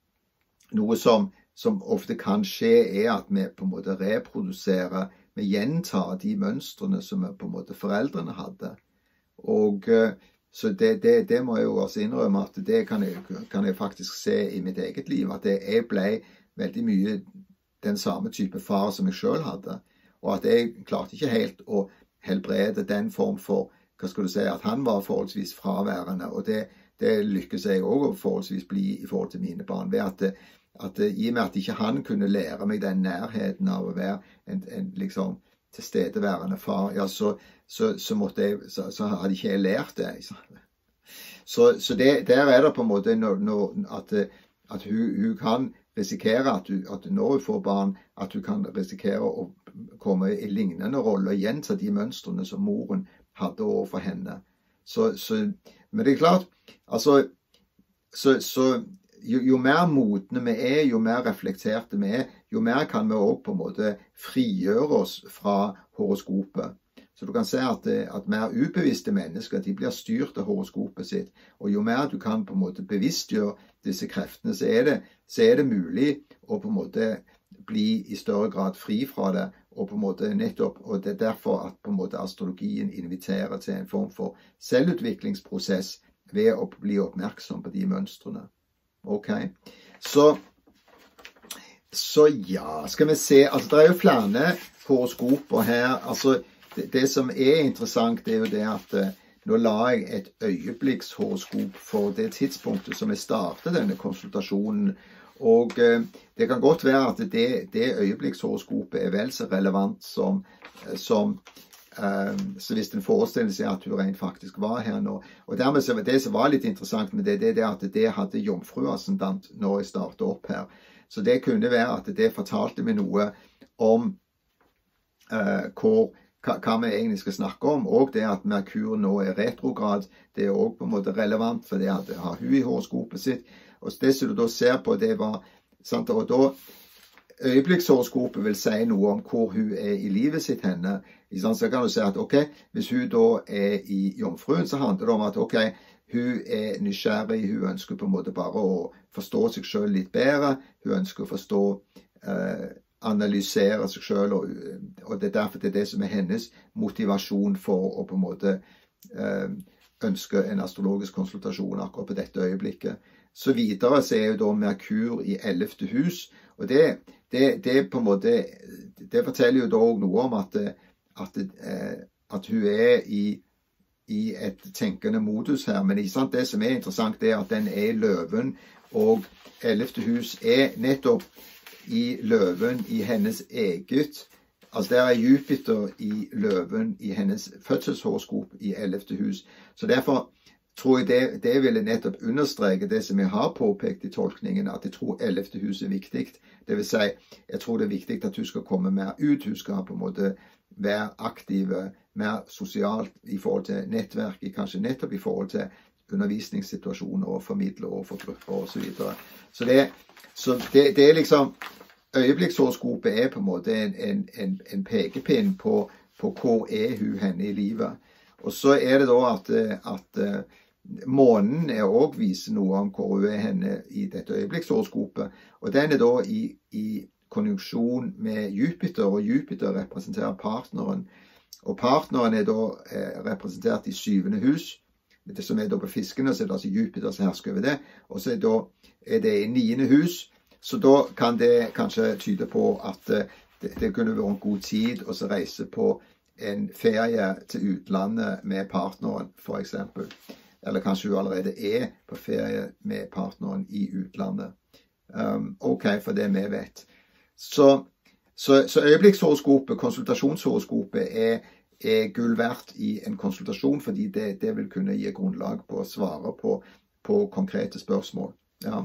[SPEAKER 1] noe som, som ofte kan skje er at vi på en måte reproduserer, vi gjentar de mønstrene som på en måte foreldrene hadde. Og så det, det, det må jeg jo også innrømme at det kan jeg, kan jeg faktisk se i mitt eget liv, at jeg ble veldig mye den samme type far som jeg selv hadde, og at jeg klarte ikke helt å helbrede den form for, hva skal du si, at han var forholdsvis fraværende, og det, det lykkes jeg også å forholdsvis bli i forhold til mine barn, ved at, at i og med at ikke han kunne lære meg den nærheten av å være en, en liksom tilstedeværende far, ja, så, så, så, måtte jeg, så, så hadde ikke jeg lært det. Så, så det, der er det på en måte når, når, at, at hun, hun kan risikere at, du, at når hun får barn, at hun kan risikere å komme i lignende roller og gjenta de mønstrene som moren hadde overfor henne. Så, så, men det er klart, altså, så, så jo, jo mer modne vi er, jo mer reflekterte vi er, jo mer kan vi også på en måte frigjøre oss fra horoskopet. Så du kan se at, at mer ubevisste mennesker, de blir styrt av horoskopet sitt. Og jo mer du kan på en måte bevisstgjøre disse kreftene, så er det, så er det mulig å på en måte bli i større grad fri fra det. Og på en måte nettopp, og det er derfor at på en måte astrologien inviterer til en form for selvutviklingsprosess ved å bli oppmerksom på de mønstrene. Ok, så, så ja, skal vi se, altså det er jo flere horoskoper her, altså det, det som er interessant det er jo det at uh, nå la jeg et øyeblikkshoroskop for det tidspunktet som jeg startet denne konsultasjonen, og uh, det kan godt være at det, det øyeblikkshoroskopet er vel så relevant som, som Uh, så hvis den forestiller seg at hun rent faktisk var her nå. Og dermed så det som var litt interessant med det, det er at det hadde jomfruascendant når jeg startet opp her. Så det kunne være at det fortalte meg noe om uh, hvor, hva, hva vi egentlig skal snakke om, og det at Merkur nå er retrograd, det er også på en måte relevant, for det at har hun i horoskopet sitt. Og det som du da ser på, det var, sant, og da øyeblikkshoroskopet vil si noe om hvor hun er i livet sitt henne. Så kan du si at ok, hvis hun da er i jomfruen, så handler det om at ok, hun er nysgjerrig, hun ønsker på en måte bare å forstå seg selv litt bedre, hun ønsker å forstå, eh, analysere seg selv, og, og det er derfor det er det som er hennes motivasjon for å på en måte eh, ønske en astrologisk konsultasjon akkurat på dette øyeblikket. Så videre så er jo da Merkur i ellevte hus, og det, det, det på en måte, det forteller jo da også noe om at At, eh, at hun er i, i et tenkende modus her. Men ikke sant, det som er interessant er at den er i løven, og ellevte hus er nettopp i løven i hennes eget. Altså der er Jupiter i løven i hennes fødselshoroskop i ellevte hus. Så derfor tror jeg det, det ville nettopp understreke det som jeg har påpekt i tolkningen, at jeg tror ellevte hus er viktig. Det vil si, jeg tror det er viktig at hun skal komme mer ut, hun skal på en måte være aktive, mer sosialt i forhold til nettverket, kanskje nettopp i forhold til undervisningssituasjoner og formidler og for grupper og så videre. Så det, så det, det er liksom, øyeblikkshoroskopet er på en måte en, en, en, en pekepinn på, på hvor er hun henne i livet. Og så er det da at, at månen er også viser noe om hvor hun er henne i dette øyeblikkshoroskopet, og den er da i, i konjunksjon med Jupiter, og Jupiter representerer partneren, og partneren er da eh, representert i syvende hus, det som er da på fiskene, så er det altså Jupiter som hersker over det, og så er, da, er det i niende hus, så da kan det kanskje tyde på at eh, det, det kunne være en god tid å reise på en ferie til utlandet med partneren, for eksempel. Eller kanskje hun allerede er på ferie med partneren i utlandet. Um, ok, for det vi vet. Så, så, så øyeblikkshoroskopet, konsultasjonshoroskopet, er, er gull verdt i en konsultasjon, fordi det, det vil kunne gi grunnlag på å svare på, på konkrete spørsmål. Ja.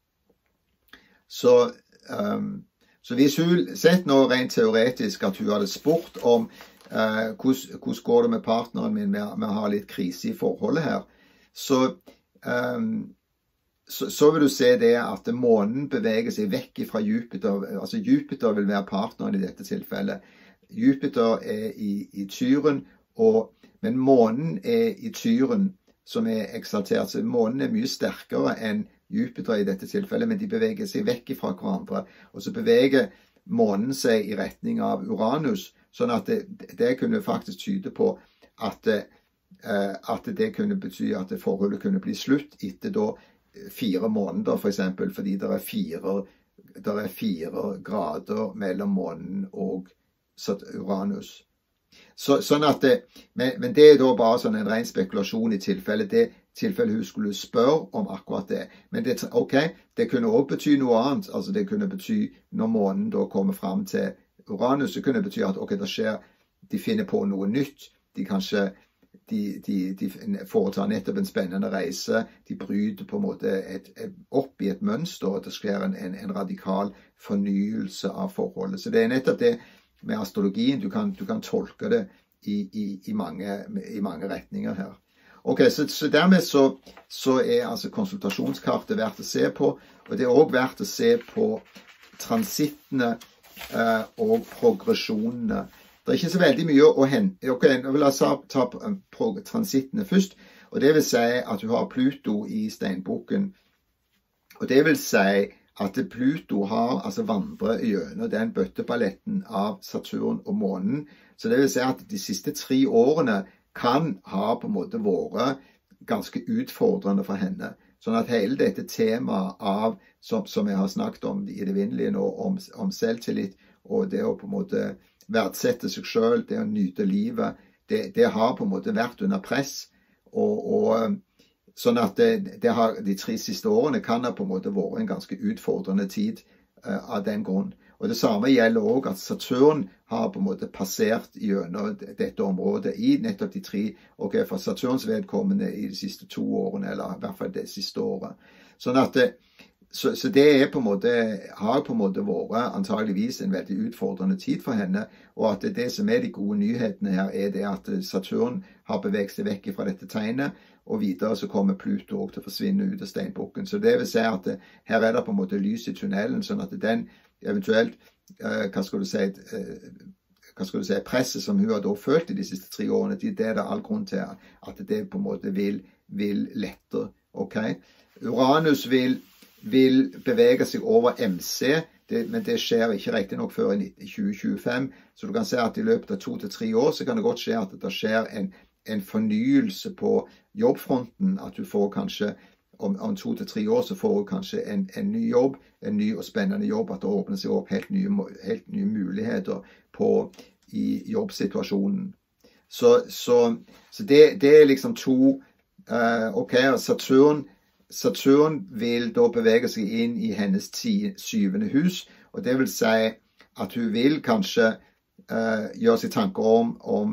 [SPEAKER 1] Så, um, så hvis hun sett nå rent teoretisk at hun hadde spurt om uh, hvordan, hvordan går det med partneren min med, med å ha litt krise i forholdet her, så um, Så, så vil du se det at månen beveger seg vekk fra Jupiter. Altså Jupiter vil være partneren i dette tilfellet. Jupiter er i, i tyren, og, men månen er i tyren som er eksaltert. Så månen er mye sterkere enn Jupiter i dette tilfellet, men de beveger seg vekk fra hverandre. Og så beveger månen seg i retning av Uranus, sånn at det, det kunne faktisk tyde på at, at det kunne bety at forholdet kunne bli slutt etter da fire måneder, for eksempel, fordi det er fire, der er fire grader mellom månen og Uranus. Så, sånn at det, men, men det er da bare sånn en ren spekulasjon i tilfelle. Det, tilfelle hun skulle spørre om akkurat det. Men det, ok, det kunne også bety noe annet. Altså det kunne bety, når månen da kommer frem til Uranus, så kunne det bety at ok, det skjer, de finner på noe nytt. De kanskje de, de, de foretar nettopp en spennende reise. De bryter på en måte et, et, opp i et mønster, og det skjer en, en, en radikal fornyelse av forholdet. Så det er nettopp det med astrologien. Du kan, du kan tolke det i, i, i, mange, i mange retninger her. Ok, så, så dermed så, så er altså konsultasjonskartet verdt å se på, og det er også verdt å se på transittene eh, og progresjonene. Det er ikke så veldig mye å hente. Ok, nå vil jeg ta, ta på transittene først, og det vil si at du har Pluto i steinboken, og det vil si at Pluto har altså vandret gjennom den bøtteballetten av Saturn og månen, så det vil si at de siste tre årene kan ha på en måte vært ganske utfordrende for henne. Sånn at hele dette temaet av, som, som jeg har snakket om i det vindelige nå, om, om selvtillit, og det å på en måte verdsette seg selv, det å nyte livet, det, det har på en måte vært under press, og, og sånn at det, det har, de tre siste årene kan ha på en måte vært en ganske utfordrende tid uh, av den grunn. Og det samme gjelder også at Saturn har på en måte passert gjennom dette området i nettopp de tre, ok, for Saturns vedkommende i de siste to årene, eller i hvert fall det siste året. Sånn at det, Så, så det er på en måte, har på en måte vært antageligvis en veldig utfordrende tid for henne, og at det, det som er de gode nyhetene her er det at Saturn har beveget seg vekk fra dette tegnet, og videre så kommer Pluto også til å forsvinne ut av steinboken. Så det vil si at det, her er det på en måte lys i tunnelen, sånn at den eventuelt, uh, hva skal du si, uh, hva skal du si, presset som hun har da følt i de siste tre årene, det er det all grunn til at det på en måte vil, vil lette, ok? Uranus vil vil bevege seg over M C, det, men det skjer ikke riktig nok før i tjue tjuefem, så du kan se at i løpet av to til tre år så kan det godt skje at det skjer en, en fornyelse på jobbfronten, at du får kanskje, om, om to til tre år så får du kanskje en, en ny jobb, en ny og spennende jobb, at det åpner seg opp helt nye, helt nye muligheter på, i jobbsituasjonen. Så, så, så det, det er liksom to, uh, ok, Saturn, Saturn vil da bevege seg inn i hennes ti, syvende hus, og det vil si at hun vil kanskje uh, gjøre seg tanker om, om,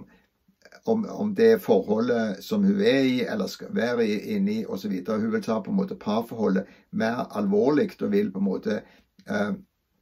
[SPEAKER 1] om, om det forholdet som hun er i, eller skal være inne i, og så videre. Hun vil ta på en måte parforholdet mer alvorlig, og vil på en måte uh,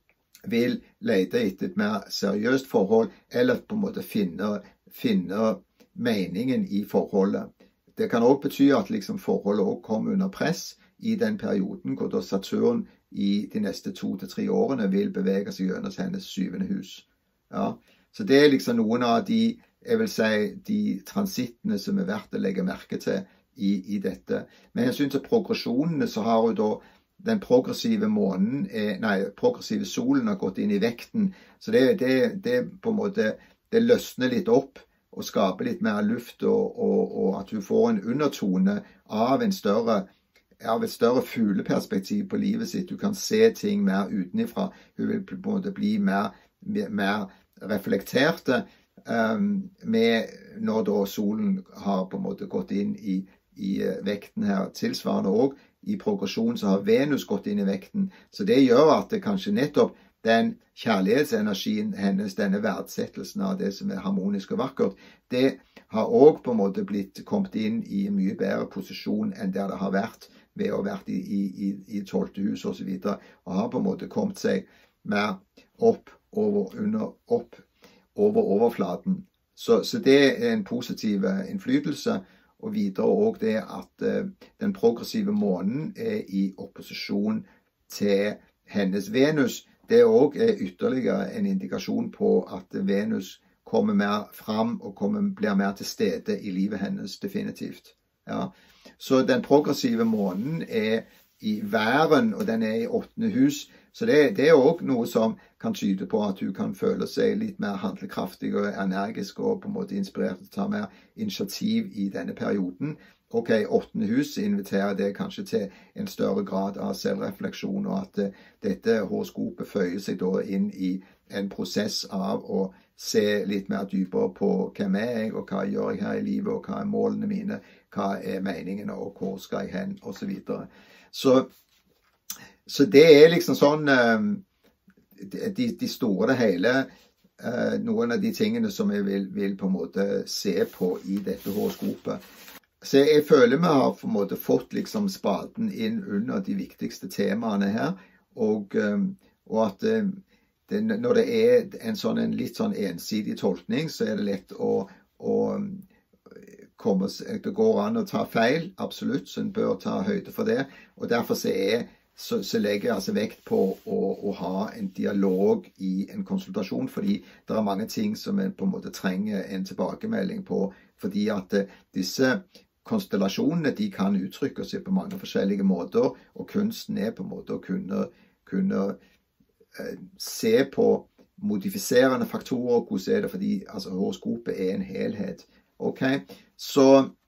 [SPEAKER 1] vil lete etter et mer seriøst forhold, eller på en måte finne, finne meningen i forholdet. Det kan også bety at liksom forholdet også kommer under press i den perioden hvor da Saturn i de neste to til tre årene vil bevege seg gjennom hennes syvende hus. Ja. Så det er liksom noen av de, jeg vil si, de transittene som er verdt å legge merke til i, i dette. Med hensyn til progresjonene så har jo da den progressive månen, er, nei, progressive solen har gått inn i vekten, så det, det, det på en måte, det løsner litt opp, og skape litt mer luft, og, og, og at du får en undertone av, en større, av et større fugleperspektiv på livet sitt. Du kan se ting mer utenifra. Hun vil på en måte bli mer, mer reflekterte um, med når da solen har på en måte gått inn i, i vekten her. Tilsvarende også i progresjon så har Venus gått inn i vekten. Så det gjør at det kanskje nettopp den kjærlighetsenergien hennes, denne verdsettelsen av det som er harmonisk og vakkert, det har også på en måte blitt kommet inn i en mye bedre posisjon enn der det har vært ved å ha vært i, i, i tolvte hus og så videre, og har på en måte kommet seg mer opp over, under, opp over overflaten. Så, så det er en positiv innflytelse, og videre også det at uh, den progressive månen er i opposisjon til hennes Venus. Det er også ytterligere en indikasjon på at Venus kommer mer fram og kommer, blir mer til stede i livet hennes, definitivt. Ja. Så den progressive månen er i væren, og den er i åttende hus. Så det, det er også noe som kan tyde på at du kan føle seg litt mer handlekraftig og energisk, og på en måte inspirert til å ta mer initiativ i denne perioden. Ok, åttende hus inviterer det kanskje til en større grad av selvrefleksjon, og at uh, dette horoskopet føyer seg da inn i en prosess av å se litt mer dypere på hvem er jeg, og hva gjør jeg her i livet, og hva er målene mine, hva er meningene, og hvor skal jeg hen, og så videre. Så, så det er liksom sånn, de, de store det hele, noen av de tingene som jeg vil, vil på en måte se på i dette horoskopet. Så jeg føler vi har på en måte fått liksom spaden inn under de viktigste temaene her, og, og at det, når det er en, sånn, en litt sånn ensidig tolkning, så er det lett å, å komme, det går an å ta feil, absolutt, så en bør ta høyde for det, og derfor så, er, så, så legger jeg altså vekt på å, å ha en dialog i en konsultasjon, fordi det er mange ting som en på en måte trenger en tilbakemelding på, fordi at disse konstellasjonene, de kan uttrykke seg på mange forskjellige måter, og kunsten er på en måte å kunne, kunne eh, se på modifiserende faktorer, hvordan er det, fordi altså, horoskopet er en helhet. Ok, så,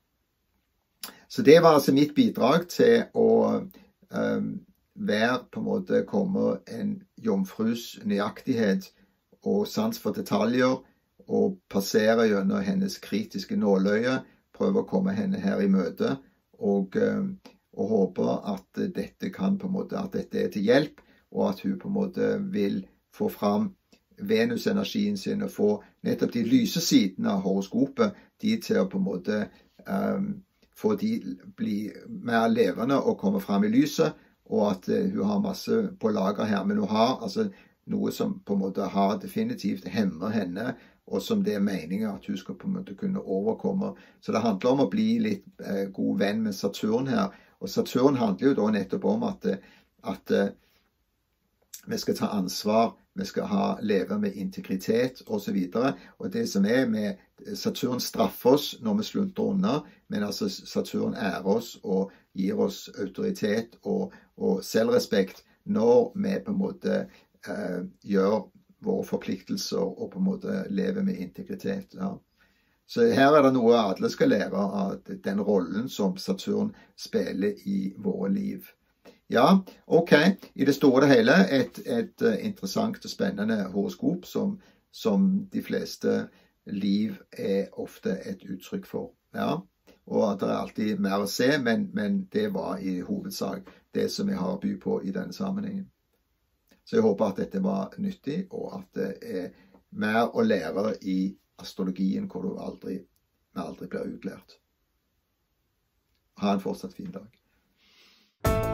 [SPEAKER 1] så det var altså mitt bidrag til å eh, være på en måte, komme en jomfrus nøyaktighet og sans for detaljer, og passere gjennom hennes kritiske nåløye, prøve å komme henne her i møte, og, og håpe at dette kan på en måte, at dette er til hjelp, og at hun på en måte vil få fram Venus-energien sin, og få nettopp de lyse sidene av horoskopet, de til å på en måte um, få de bli mer levende og komme fram i lyset, og at uh, hun har masse på lager her, men hun har altså noe som på en måte har definitivt hemmer henne, og som det er meningen at hun skal på en måte kunne overkomme. Så det handler om å bli litt eh, god venn med Saturn her. Og Saturn handler jo da nettopp om at, at eh, vi skal ta ansvar, vi skal ha, leve med integritet og så videre. Og det som er med Saturn straffer oss når vi slunter unna, men altså Saturn ærer oss og gir oss autoritet og, og selvrespekt når vi på en måte eh, gjør våre forpliktelser og på en måte leve med integritet. Ja. Så her er det noe alle skal lære av den rollen som Saturn spiller i våre liv. Ja, ok. I det store og hele et, et interessant og spennende horoskop som, som de fleste liv er ofte et uttrykk for. Ja, og det er alltid mer å se, men, men det var i hovedsak det som jeg har å by på i denne sammenhengen. Så jeg håper at dette var nyttig, og at det er mer å lære i astrologien hvor du aldri, aldri blir utlært. Ha en fortsatt fin dag.